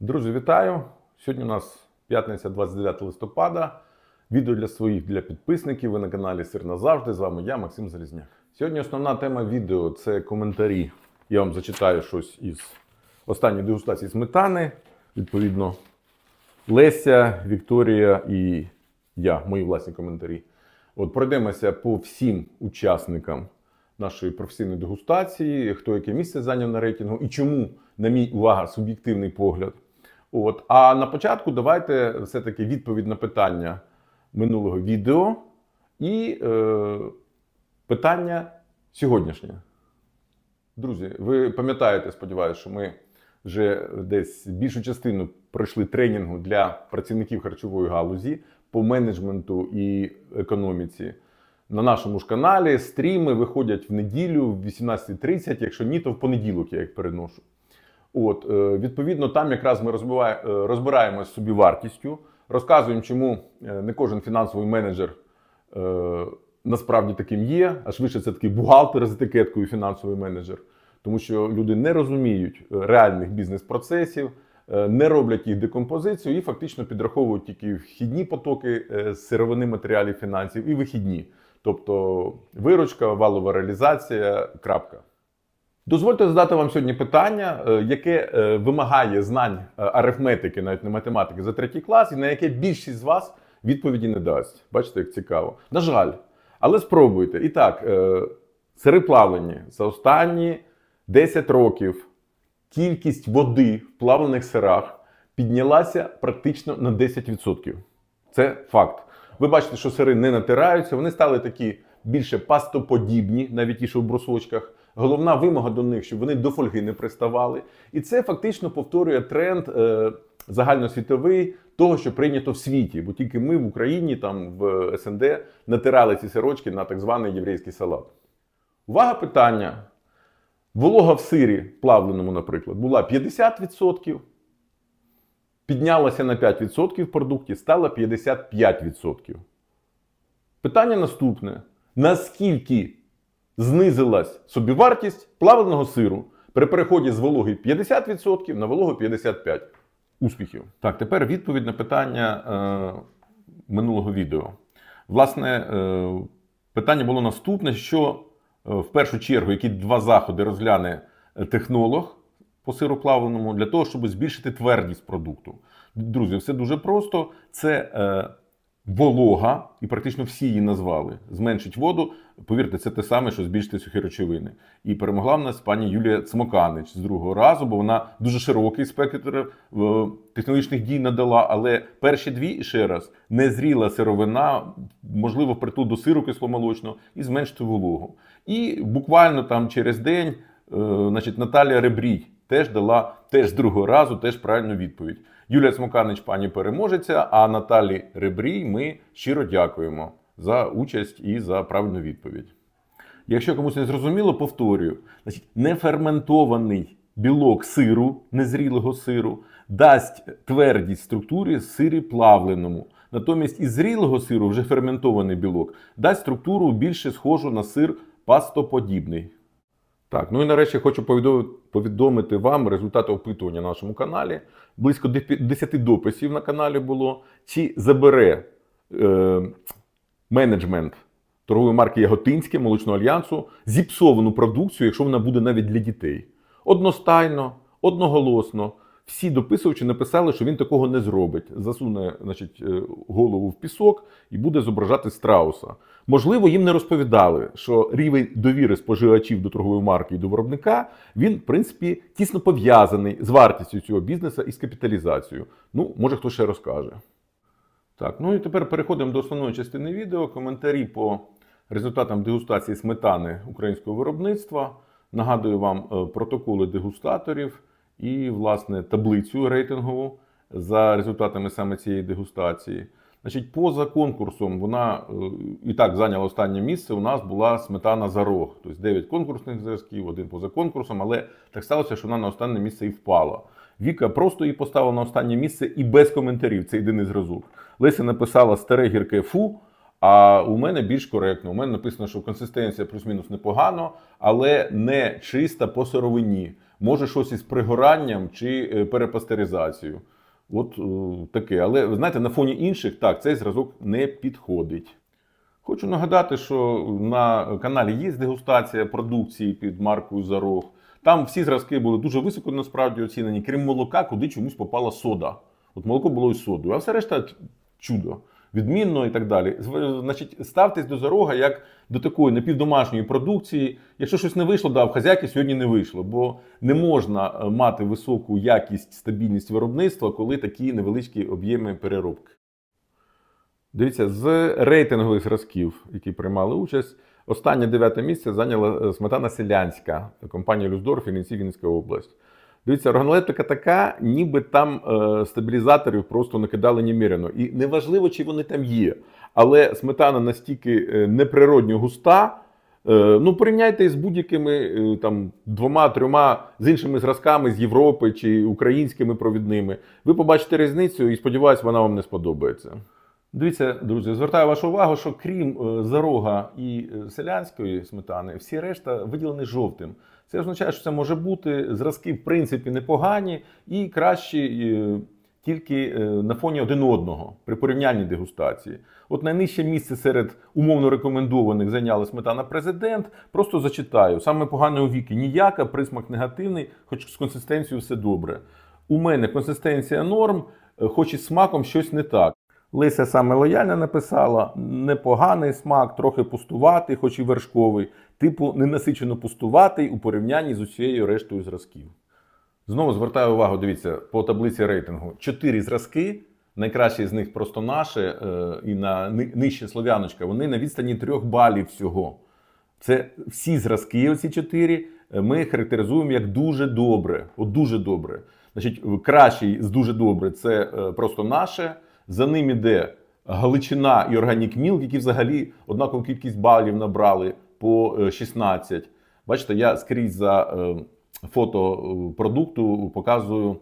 Друзі, вітаю! Сьогодні у нас п'ятниця, 29 листопада. Відео для своїх, для підписників. Ви на каналі Сир назавжди. З вами я, Максим Залізняк. Сьогодні основна тема відео – це коментарі. Я вам зачитаю щось із останньої дегустації сметани. Відповідно, Леся, Вікторія і я, мої власні коментарі. Пройдемося по всім учасникам нашої професійної дегустації, хто яке місце зайняв на рейтингу і чому, на мій, увага, суб'єктивний погляд. А на початку давайте все-таки відповідь на питання минулого відео і питання сьогоднішнє. Друзі, ви пам'ятаєте, сподіваюся, що ми вже десь більшу частину пройшли тренінгу для працівників харчової галузі по менеджменту і економіці. На нашому ж каналі стріми виходять в неділю в 18:30, якщо ні, то в понеділок я їх переношу. Відповідно, там якраз ми розбираємося з собівартістю, розказуємо, чому не кожен фінансовий менеджер насправді таким є, а швидше це такий бухгалтер з етикеткою фінансовий менеджер. Тому що люди не розуміють реальних бізнес-процесів, не роблять їх декомпозицію і фактично підраховують тільки вхідні потоки сировини матеріалів фінансів і вихідні. Тобто виручка, валова реалізація, крапка. Дозвольте задати вам сьогодні питання, яке вимагає знань арифметики, навіть не математики, за 3 клас, і на яке більшість з вас відповіді не дасть. Бачите, як цікаво. На жаль. Але спробуйте. І так, сири плавлені. За останні 10 років кількість води в плавлених сирах піднялася практично на 10%. Це факт. Ви бачите, що сири не натираються, вони стали такі більше пастоподібні, навіть ті, що в брусочках. Головна вимога до них, щоб вони до фольги не приставали. І це фактично повторює тренд загальносвітовий того, що прийнято в світі. Бо тільки ми в Україні, там в СНД, натирали ці сирочки на так званий єврейський салат. Увага, питання. Волога в сирі плавленому, наприклад, була 50%, піднялася на 5% в продукті, стала 55%. Питання наступне. Наскільки знизилась собівартість плавленого сиру при переході з вологи 50% на вологу 55%? Успіхів. Так, тепер відповідь на питання минулого відео. Власне, питання було наступне, що в першу чергу, які 2 заходи розгляне технолог по сиру плавленому для того, щоб збільшити твердість продукту. Друзі, все дуже просто. Це волога, і практично всі її назвали. Зменшить воду, повірте, це те саме, що збільшити сухі речовини. І перемогла в нас пані Юлія Цмоканич з другого разу, бо вона дуже широкий спектр технологічних дій надала, але перші 2, ще раз, незріла сировина, можливо, впритул до сиру кисломолочного, і зменшити вологу. І буквально там через день, Наталія Ребрій теж дала з другого разу правильну відповідь. Юлія Цмоканич, пані переможеця, а Наталі Ребрій ми щиро дякуємо за участь і за правильну відповідь. Якщо комусь не зрозуміло, повторюю. Неферментований білок сиру, незрілого сиру, дасть твердість структурі сирі плавленому. Натомість із зрілого сиру, вже ферментований білок, дасть структуру більше схожу на сир пастоподібний. Так, і нарешті хочу повідомити вам результати опитування на нашому каналі. Близько 10 дописів на каналі було. Чи забере менеджмент торгової марки Яготинське молочного альянсу зіпсовану продукцію, якщо вона буде навіть для дітей? Одностайно, одноголосно. Всі дописувачі написали, що він такого не зробить. Засуне, голову в пісок і буде зображати страуса. Можливо, їм не розповідали, що рівень довіри споживачів до торгової марки і до виробника, він, в принципі, тісно пов'язаний з вартістю цього бізнесу і з капіталізацією. Може, хтось ще розкаже. Так, і тепер переходимо до основної частини відео. Коментарі по результатам дегустації сметани українського виробництва. Нагадую вам протоколи дегустаторів і, власне, таблицю рейтингову за результатами саме цієї дегустації. Поза конкурсом вона і так зайняла останнє місце. У нас була сметана «Зарог». Тобто 9 конкурсних зразків, 1 поза конкурсом, але так сталося, що вона на останнє місце і впала. Віка просто її поставила на останнє місце і без коментарів. Це єдиний зразок. Леся написала «старе гірке фу», а у мене більш коректно. У мене написано, що консистенція плюс-мінус непогано, але не чиста по сировині. може щось із пригоранням чи перепастеризацією. От таке. Але, ви знаєте, на фоні інших, так, цей зразок не підходить. Хочу нагадати, що на каналі є дегустація продукції під маркою Зарог. Там всі зразки були дуже високо насправді оцінені, крім молока, куди чомусь попала сода. От молоко було із содою, а все решта чудо, відмінно і так далі. Значить, ставтесь до Зарога як до такої напівдомашньої продукції. Якщо щось не вийшло, да, в хазяйки сьогодні не вийшло, бо не можна мати високу якість, стабільність виробництва, коли такі невеличкі об'єми переробки. Дивіться, з рейтингових зразків, які приймали участь, останнє 9 місце зайняла сметана селянська, компанія Люсдорф, Вінницька область. Дивіться, органолептика така, ніби там стабілізаторів просто накидали неміряно. І неважливо, чи вони там є. Але сметана настільки неприродньо густа, ну порівняйте з будь-якими там 2-3 з іншими зразками з Європи чи українськими провідними. Ви побачите різницю і, сподіваюся, вона вам не сподобається. Дивіться, друзі, звертаю вашу увагу, що крім Зарога і селянської сметани, всі решта виділені жовтим. Це означає, що це може бути зразки, в принципі, непогані і кращі тільки на фоні один одного при порівняльній дегустації. От найнижче місце серед умовно рекомендованих зайняла сметана Президент. Просто зачитаю. Саме погане у віки ніяка, присмак негативний, хоч з консистенцією все добре. У мене консистенція норм, хоч із смаком щось не так. Леся саме лояльна написала, непоганий смак, трохи пустуватий, хоч і вершковий, типу ненасичено пустуватий у порівнянні з усією рештою зразків. Знову звертаю увагу, дивіться, по таблиці рейтингу. 4 зразки, найкращі з них просто наші і на нижче Слов'яночка, вони на відстані 3 балів всього. Це всі зразки, оці 4, ми характеризуємо як дуже добре. От дуже добре. Значить, кращий з дуже добре – це просто наше. За ним іде Галичина і Organic Milk, які взагалі однакову кількість балів набрали по 16. Бачите, я скрізь за фото продукту показую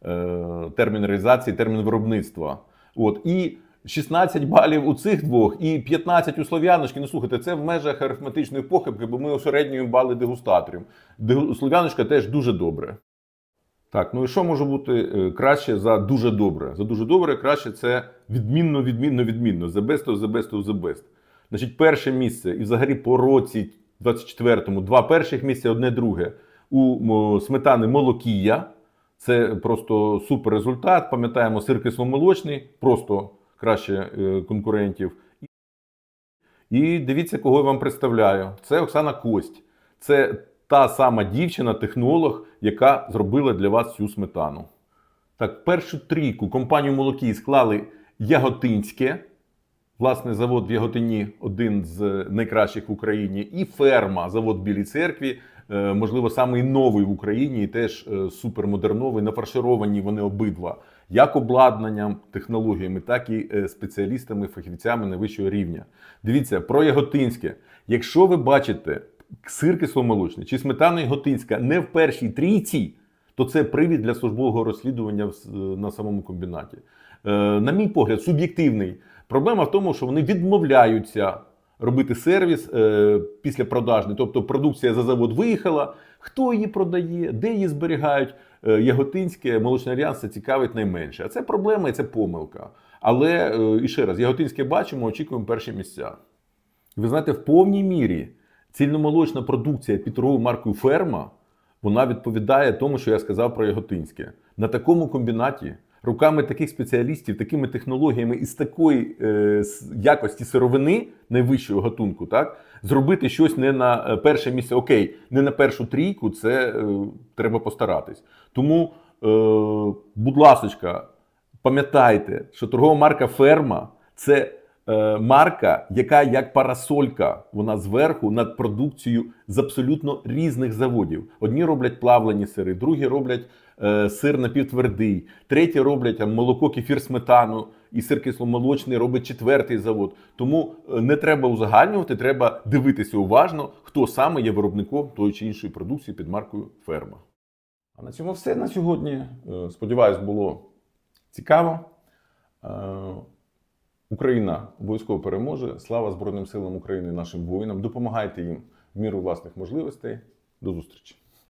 термін реалізації, термін виробництва. От. І 16 балів у цих двох і 15 у Слов'яночки. Ну, слухайте, це в межах арифметичної похибки, бо ми усереднюємо бали дегустаторів. Слов'яночка теж дуже добре. Так, ну і що може бути краще за дуже добре? За дуже добре краще це відмінно, відмінно, відмінно. The best of the best of the best. Значить, перше місце і взагалі по році 24-му 2 перших місця, 1 друге. У сметани Молокія. Це просто супер результат. Пам'ятаємо, сир кисломолочний, просто краще конкурентів. І дивіться, кого я вам представляю. Це Оксана Кость. Це та сама дівчина-технолог, яка зробила для вас цю сметану. Так, першу трійку компанію Молокій склали Яготинське. Власне, завод в Яготині один з найкращих в Україні. І Ферма, завод в Білій Церкві. Можливо, самий новий в Україні і теж супермодерновий. Нафаршировані вони обидва. Як обладнанням, технологіями, так і спеціалістами, фахівцями найвищого рівня. Дивіться, про Яготинське. Якщо ви бачите сир кисломолочний чи сметана Яготинська не в першій трійці, то це привід для службового розслідування на самому комбінаті. На мій погляд, суб'єктивний. Проблема в тому, що вони відмовляються робити сервіс післяпродажний. Тобто продукція за завод виїхала, хто її продає, де її зберігають. Яготинське, Молочний Альянс це цікавить найменше. А це проблема і це помилка. Але, і ще раз, Яготинське бачимо, очікуємо перші місця. Ви знаєте, в повній мірі цільномолочна продукція під торговою маркою Ферма, вона відповідає тому, що я сказав про Яготинське. На такому комбінаті, руками таких спеціалістів, такими технологіями і з такої якості сировини найвищого гатунку, так, зробити щось не на перше місце, окей, не на першу трійку, це треба постаратись. Тому, будь ласочка, пам'ятайте, що торгова марка Ферма – це марка, яка як парасолька, вона зверху над продукцією з абсолютно різних заводів. Одні роблять плавлені сири, другі роблять сир напівтвердий, треті роблять молоко, кефір, сметану і сир кисломолочний робить 4-й завод. Тому не треба узагальнювати, треба дивитися уважно, хто саме є виробником тої чи іншої продукції під маркою Ферма. А на цьому все на сьогодні. Сподіваюсь, було цікаво. Україна обов'язково переможе. Слава Збройним силам України і нашим воїнам. Допомагайте їм в міру власних можливостей. До зустрічі.